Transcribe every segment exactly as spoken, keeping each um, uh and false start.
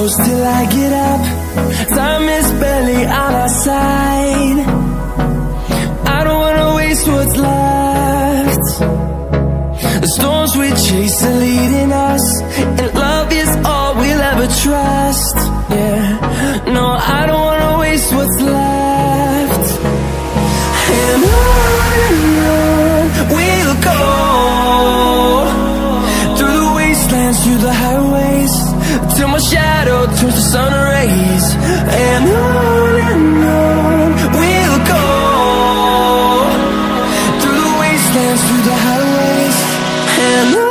close till I get up. Time is barely on our side. I don't wanna waste what's left. The storms we chase are leading us, and love is all we'll ever trust. Yeah, no, I don't wanna waste what's left. And on and on we'll go, through the wastelands, through the highways, till my shadow turns to sun rays. And on and on we'll go, through the wastelands, through the highways, and on.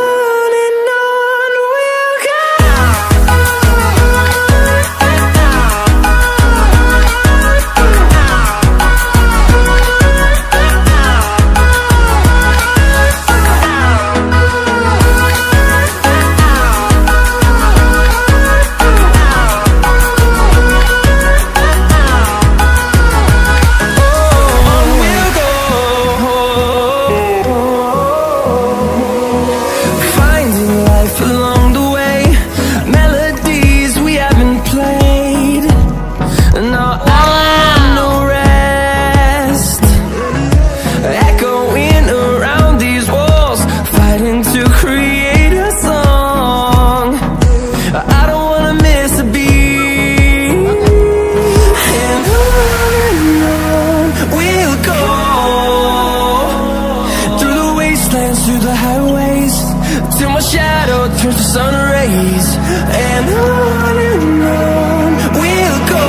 Through the highways, till my shadow turns to sun rays. And on and on we'll go,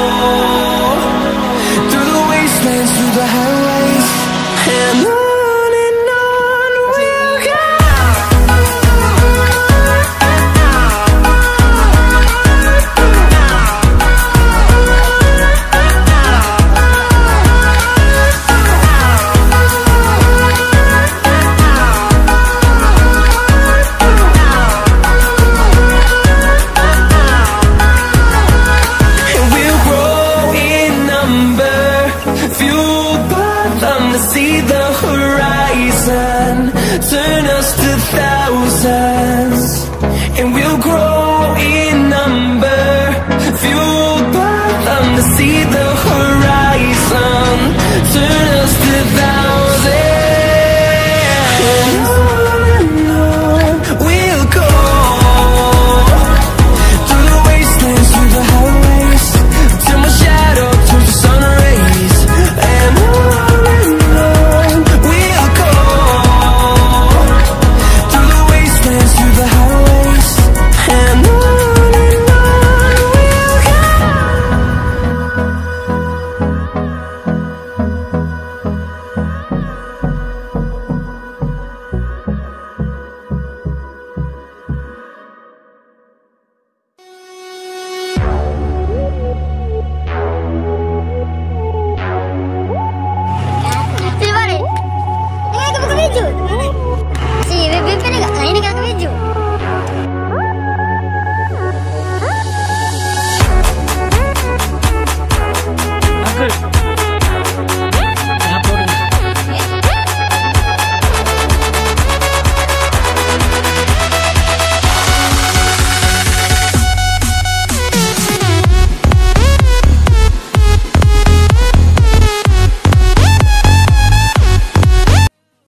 through the wastelands, through the highways, and on. See the horizon turn us to thousands, and we'll grow